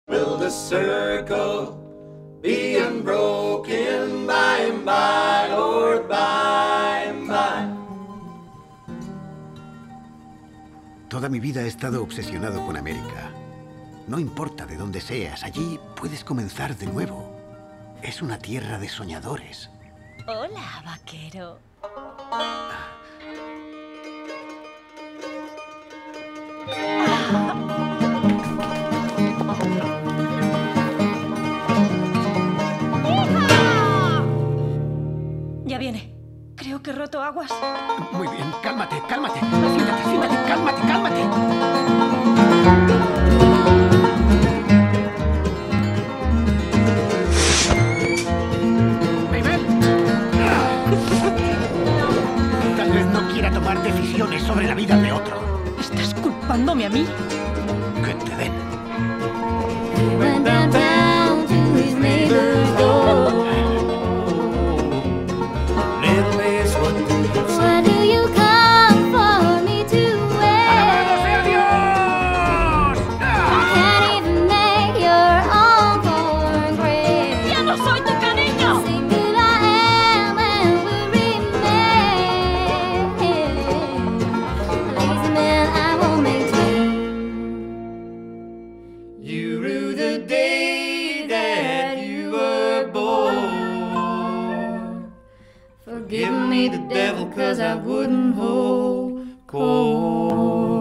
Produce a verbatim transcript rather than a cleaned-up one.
Will the circle be unbroken by and by, Lord, by and by? Toda mi vida he estado obsesionado con América. No importa de dónde seas, allí puedes comenzar de nuevo. Es una tierra de soñadores. Hola, vaquero. Ya viene. Creo que he roto aguas. Muy bien, cálmate, cálmate. Siéntate, siéntate, cálmate, cálmate. ¡Mabel! Tal vez no quiera tomar decisiones sobre la vida de otro. ¿Estás culpándome a mí? Que te den. Went downtown to his neighbor's door. What do you come for me to wear? Can't even make your own cornbread. ¡Ya no soy tu cariño! Single I am and will remain. Lazy man, I won't maintain. You rue the day that you were born. Forgive me the devil, cause I wouldn't hold court.